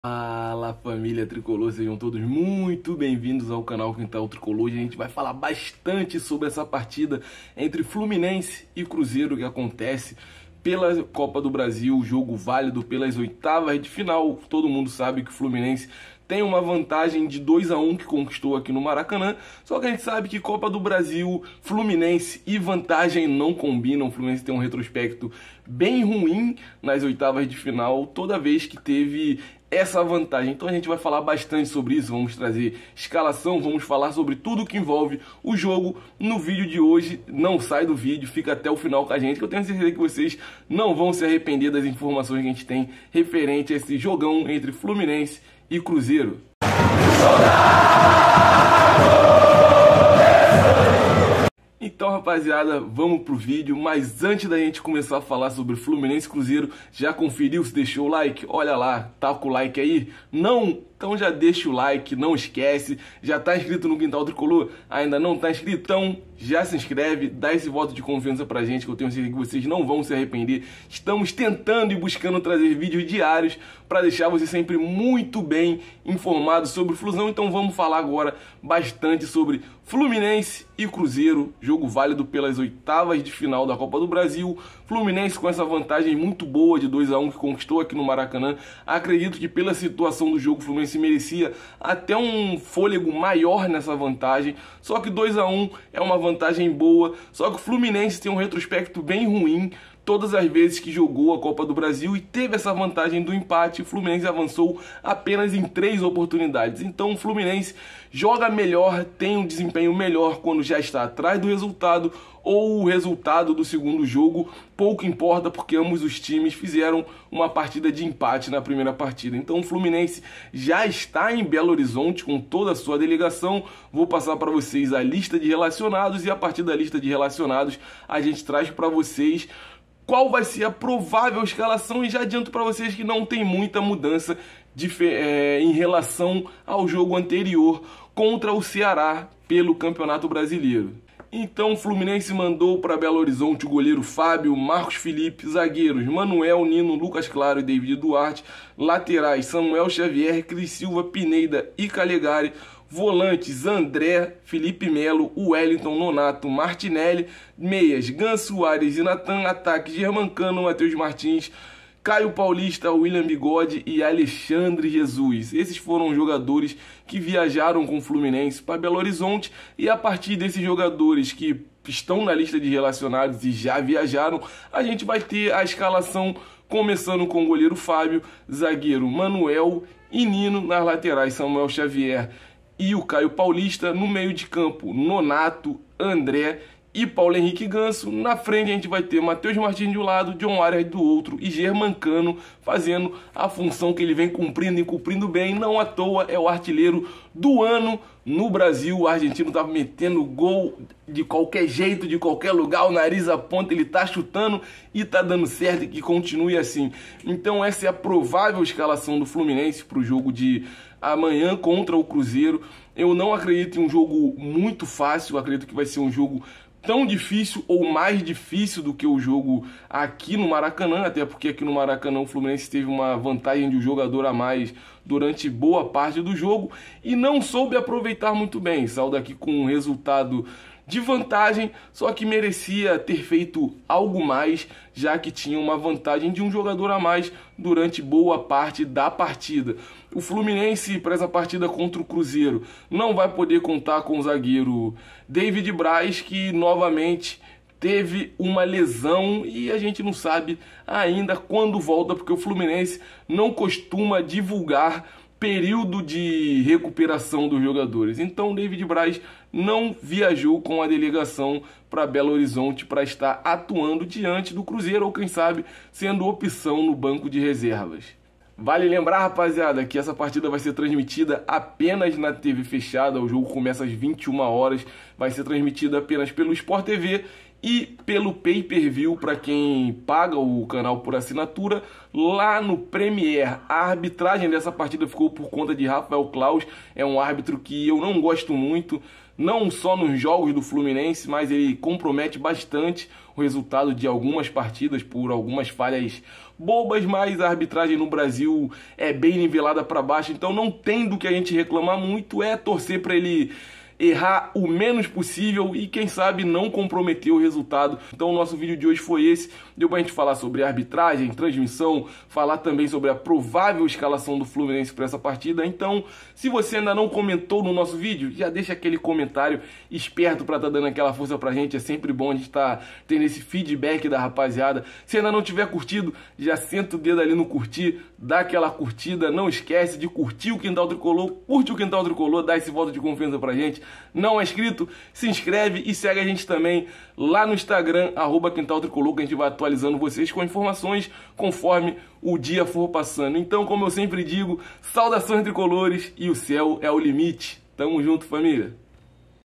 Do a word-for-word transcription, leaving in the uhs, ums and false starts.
Fala, família Tricolor, sejam todos muito bem-vindos ao canal Quintal Tricolor. A gente vai falar bastante sobre essa partida entre Fluminense e Cruzeiro que acontece pela Copa do Brasil, jogo válido pelas oitavas de final. Todo mundo sabe que o Fluminense tem uma vantagem de dois a um que conquistou aqui no Maracanã, só que a gente sabe que Copa do Brasil, Fluminense e vantagem não combinam. O Fluminense tem um retrospecto bem ruim nas oitavas de final, toda vez que teve essa vantagem. Então a gente vai falar bastante sobre isso, vamos trazer escalação, vamos falar sobre tudo que envolve o jogo no vídeo de hoje. Não sai do vídeo, fica até o final com a gente, que eu tenho certeza que vocês não vão se arrepender das informações que a gente tem referente a esse jogão entre Fluminense e Cruzeiro. Então, rapaziada, vamos pro vídeo, mas antes da gente começar a falar sobre Fluminense e Cruzeiro, já conferiu se deixou o like? Olha lá, tá com o like aí? Não? Então já deixa o like, não esquece. Já tá inscrito no Quintal Tricolor? Ainda não tá inscrito? Então já se inscreve, dá esse voto de confiança pra gente, que eu tenho certeza que vocês não vão se arrepender. Estamos tentando e buscando trazer vídeos diários para deixar você sempre muito bem informado sobre o Flusão. Então vamos falar agora bastante sobre Fluminense e Cruzeiro, jogo válido pelas oitavas de final da Copa do Brasil. Fluminense com essa vantagem muito boa de dois a um que conquistou aqui no Maracanã. Acredito que pela situação do jogo o Fluminense merecia até um fôlego maior nessa vantagem, só que dois a um é uma vantagem boa, só que o Fluminense tem um retrospecto bem ruim todas as vezes que jogou a Copa do Brasil e teve essa vantagem do empate. O Fluminense avançou apenas em três oportunidades. Então o Fluminense joga melhor, tem um desempenho melhor quando já está atrás do resultado, ou o resultado do segundo jogo pouco importa, porque ambos os times fizeram uma partida de empate na primeira partida. Então o Fluminense já está em Belo Horizonte com toda a sua delegação. Vou passar para vocês a lista de relacionados e a partir da lista de relacionados a gente traz para vocês qual vai ser a provável escalação, e já adianto para vocês que não tem muita mudança de, é, em relação ao jogo anterior contra o Ceará pelo Campeonato Brasileiro. Então o Fluminense mandou para Belo Horizonte o goleiro Fábio, Marcos Felipe, zagueiros Manuel, Nino, Lucas Claro e David Duarte, laterais Samuel Xavier, Cris Silva, Pineda e Calegari, volantes André, Felipe Melo, Wellington, Nonato, Martinelli, meias Ganso, Soares e Natan, ataque Germancano, Matheus Martins, Caio Paulista, William Bigode e Alexandre Jesus. Esses foram os jogadores que viajaram com o Fluminense para Belo Horizonte, e a partir desses jogadores que estão na lista de relacionados e já viajaram, a gente vai ter a escalação começando com o goleiro Fábio, zagueiro Manuel e Nino, nas laterais Samuel Xavier e o Caio Paulista, no meio de campo Nonato, André e Paulo Henrique Ganso. Na frente a gente vai ter Matheus Martins de um lado, John Arias do outro e Germancano fazendo a função que ele vem cumprindo e cumprindo bem. Não à toa é o artilheiro do ano no Brasil. O argentino tá metendo gol de qualquer jeito, de qualquer lugar, o nariz à ponta, ele tá chutando e tá dando certo, e que continue assim. Então essa é a provável escalação do Fluminense para o jogo de amanhã contra o Cruzeiro. Eu não acredito em um jogo muito fácil, acredito que vai ser um jogo tão difícil ou mais difícil do que o jogo aqui no Maracanã, até porque aqui no Maracanã o Fluminense teve uma vantagem de um jogador a mais durante boa parte do jogo e não soube aproveitar muito bem. Saiu daqui com um resultado de vantagem, só que merecia ter feito algo mais, já que tinha uma vantagem de um jogador a mais durante boa parte da partida. O Fluminense, para essa partida contra o Cruzeiro, não vai poder contar com o zagueiro David Braz, que novamente teve uma lesão e a gente não sabe ainda quando volta, porque o Fluminense não costuma divulgar período de recuperação dos jogadores. Então o David Braz não viajou com a delegação para Belo Horizonte para estar atuando diante do Cruzeiro, ou quem sabe sendo opção no banco de reservas. Vale lembrar, rapaziada, que essa partida vai ser transmitida apenas na T V fechada. O jogo começa às vinte e uma horas, vai ser transmitida apenas pelo Sport T V e pelo pay-per-view para quem paga o canal por assinatura lá no Premiere. A arbitragem dessa partida ficou por conta de Rafael Claus, é um árbitro que eu não gosto muito, não só nos jogos do Fluminense, mas ele compromete bastante o resultado de algumas partidas por algumas falhas bobas, mas a arbitragem no Brasil é bem nivelada para baixo, então não tem do que a gente reclamar muito, é torcer para ele errar o menos possível e quem sabe não comprometer o resultado. Então o nosso vídeo de hoje foi esse, deu pra gente falar sobre arbitragem, transmissão, falar também sobre a provável escalação do Fluminense para essa partida. Então, se você ainda não comentou no nosso vídeo, já deixa aquele comentário esperto para tá dando aquela força pra gente, é sempre bom a gente tá tendo esse feedback da rapaziada. Se ainda não tiver curtido, já senta o dedo ali no curtir, dá aquela curtida, não esquece de curtir o Quintal Tricolor, curte o Quintal Tricolor, dá esse voto de confiança pra gente. Não é inscrito? Se inscreve e segue a gente também lá no Instagram, arroba Quintal Tricolor, que a gente vai atualizando vocês com informações conforme o dia for passando. Então, como eu sempre digo, saudações tricolores e o céu é o limite. Tamo junto, família!